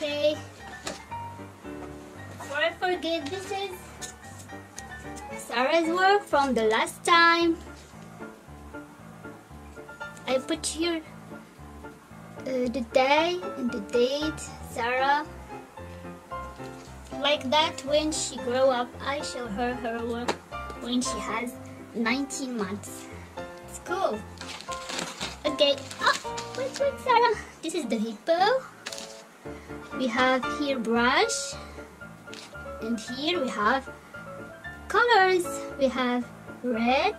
Okay. Before I forget, this is Sarah's work from the last time. I put here the day and the date. Sarah, like that, when she grow up, I show her her work when she has 19 months. It's cool. Okay. Oh, wait, Sarah. This is the hippo. We have here brush, and here we have colors. We have red,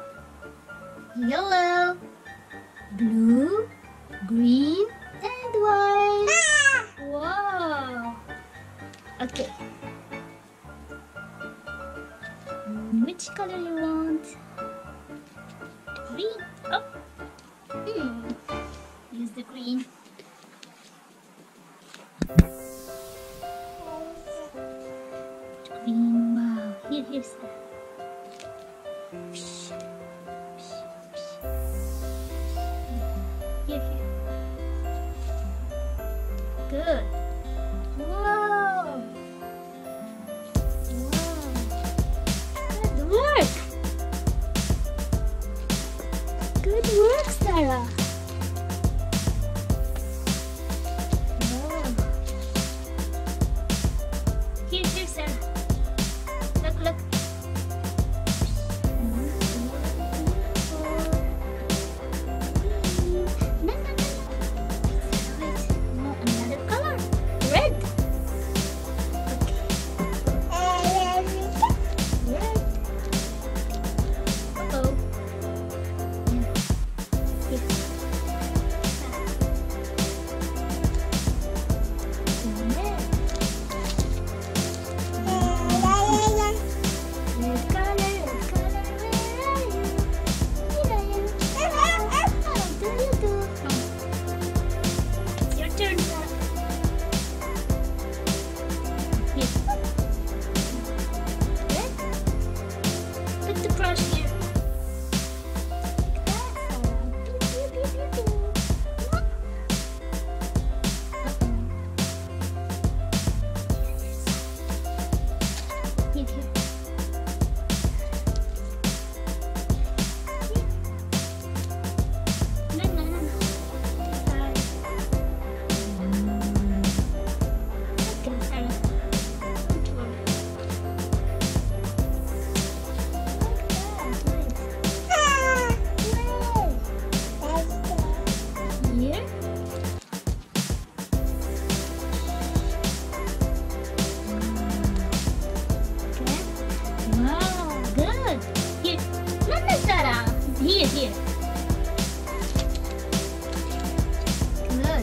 yellow, blue, green, and white. Wow. Okay. Which color you want? Green. Oh. Use the green. Green. Wow. Here's the. Here. Good. Wow. Good work. Good work, Sarah. Wow. Here, Sarah. Look. Here. Good.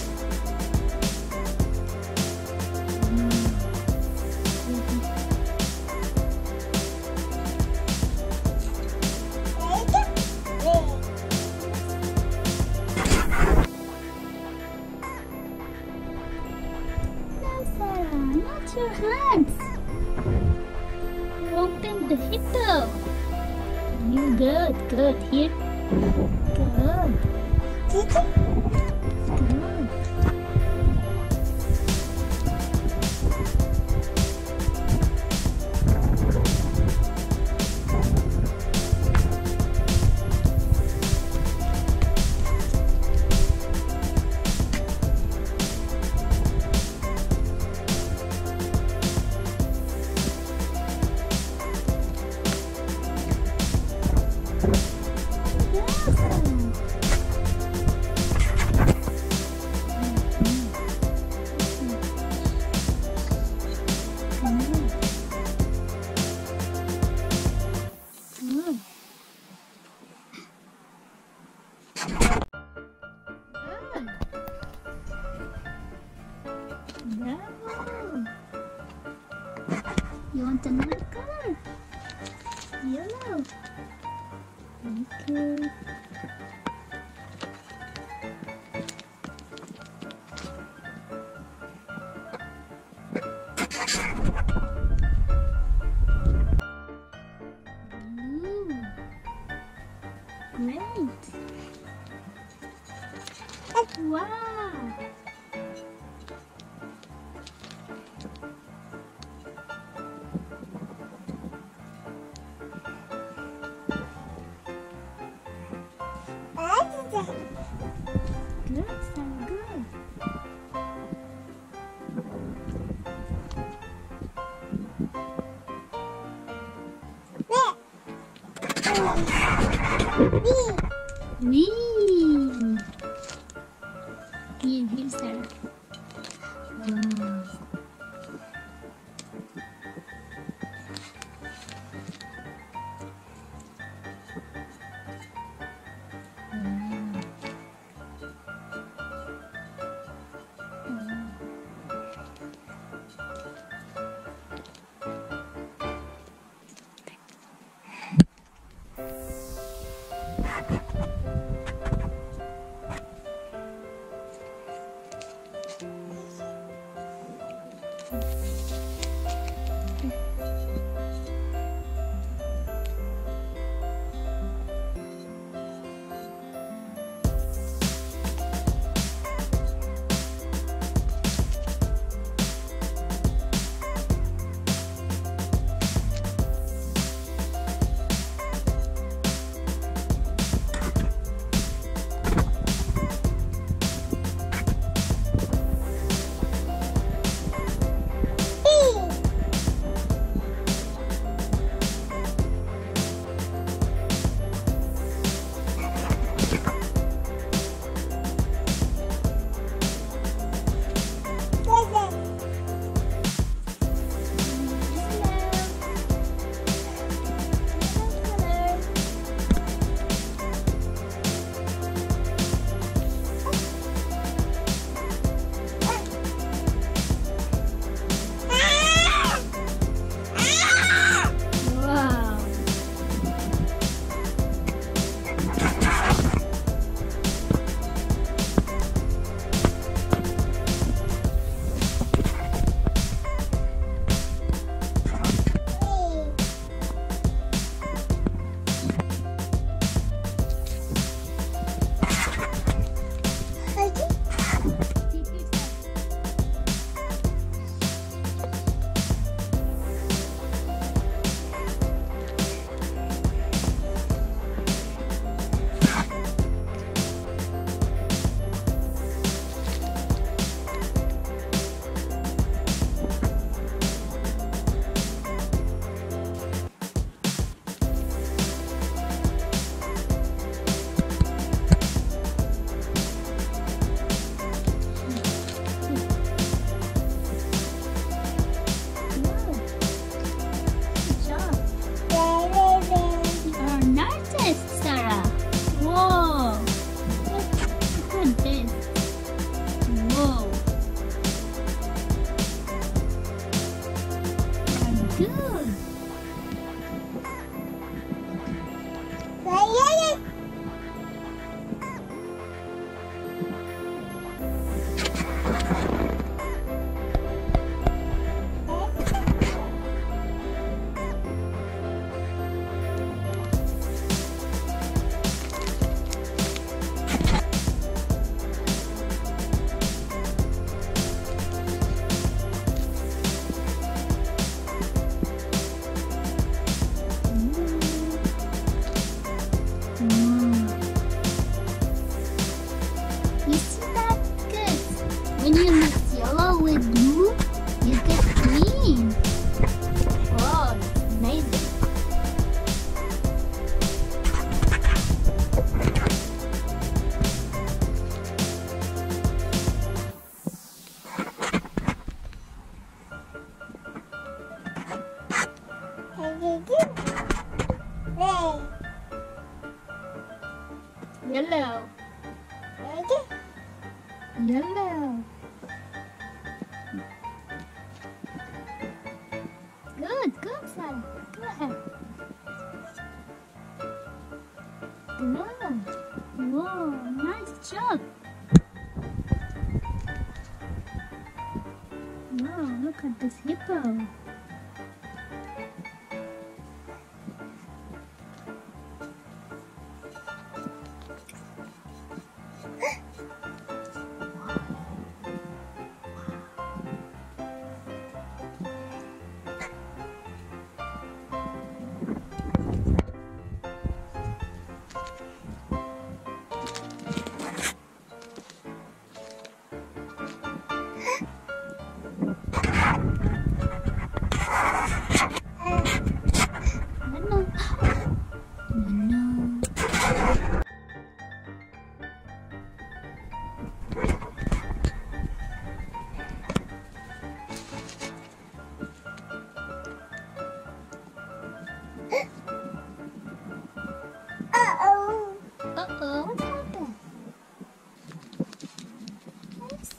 No, Sarah, not your hands. Open the hippo. You good. Here. Good. You want another color? Yellow. Okay. Great. Wow. Wee! Here, Sarah. Wow. When you mix yellow with blue, you get green. Wow, that's amazing. Yellow. Yellow. Good, Sarah. Go ahead. Good. Whoa, nice job. Wow, look at this hippo.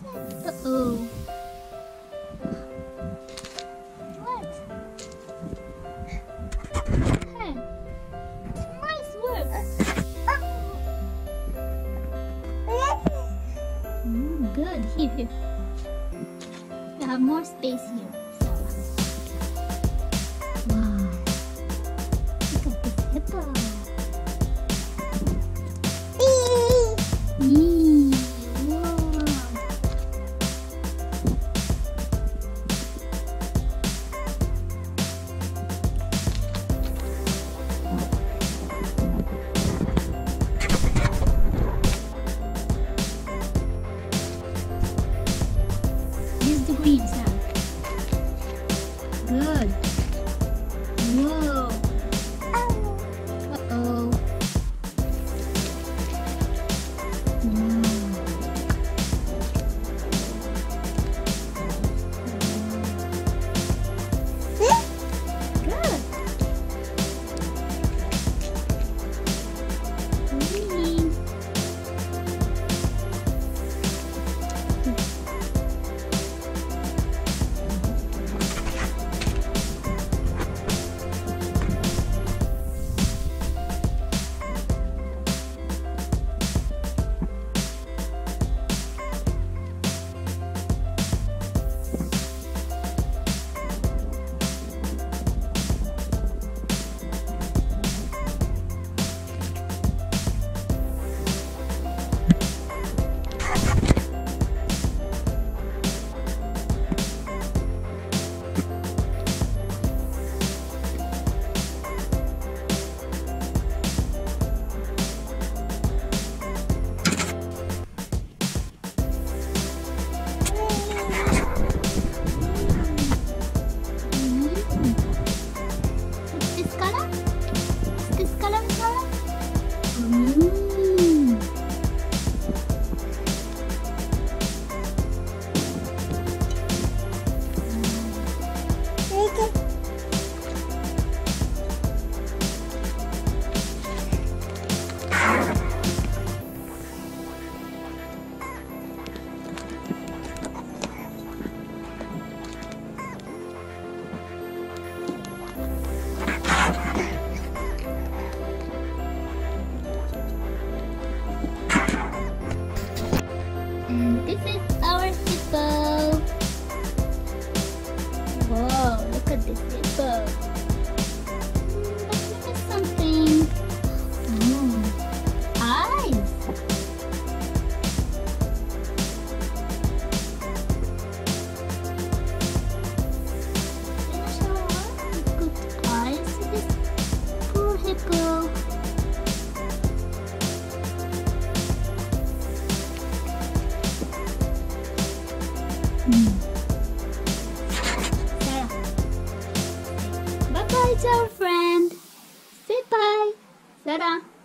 Uh-oh. What? Hey. Nice work. Good. Here. You have more space here. Wow. Look at this hippo. Use the green sound. Good. Whoa. Uh-oh. Good. Green. And this is our hippo. Whoa, look at this hippo. But look at something. Eyes. Good eyes to this poor hippo. Sarah. Bye-bye to our friend. Say bye, Sarah.